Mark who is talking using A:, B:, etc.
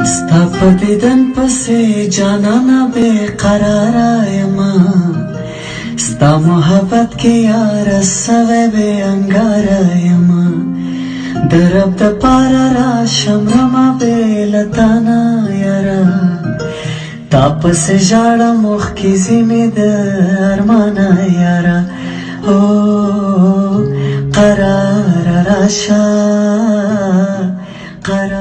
A: ستا په دیدن پسې جانانه بې قراره یمه ستا محبت کې یاره سوی بې انګاره یمه د رب دپاره راشم رمه بې له تانه یاره تا پسې ژاړم اوښکې ځینې د ارمانه یاره او قراره راشه قراره